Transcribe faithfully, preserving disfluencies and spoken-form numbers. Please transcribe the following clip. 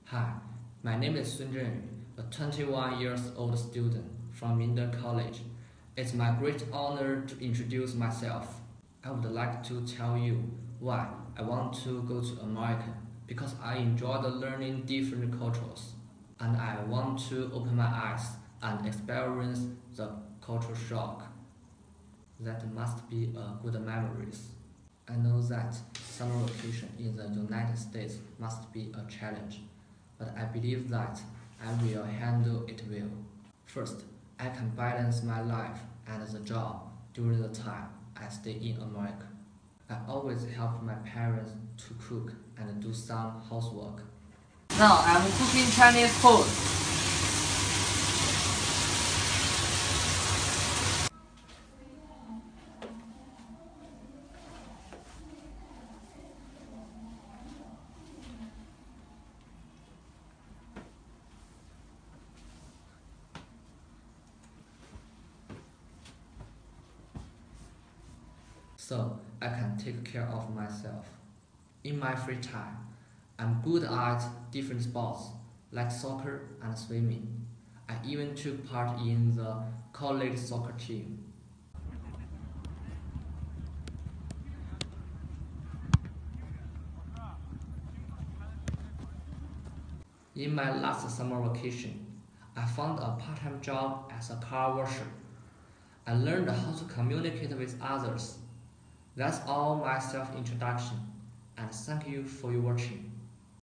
Hi, my name is Sun Zhenyu, a twenty-one years old student from Minden College. It's my great honor to introduce myself. I would like to tell you why I want to go to America, because I enjoy the learning different cultures, and I want to open my eyes and experience the culture shock. That must be a good memories. I know that summer vacation in the United States must be a challenge, but I believe that I will handle it well. First, I can balance my life and the job during the time I stay in America. I always help my parents to cook and do some housework. Now I'm cooking Chinese food. So I can take care of myself. In my free time, I'm good at different sports like soccer and swimming. I even took part in the college soccer team. In my last summer vacation, I found a part-time job as a car washer. I learned how to communicate with others. That's all my self-introduction, and thank you for your watching.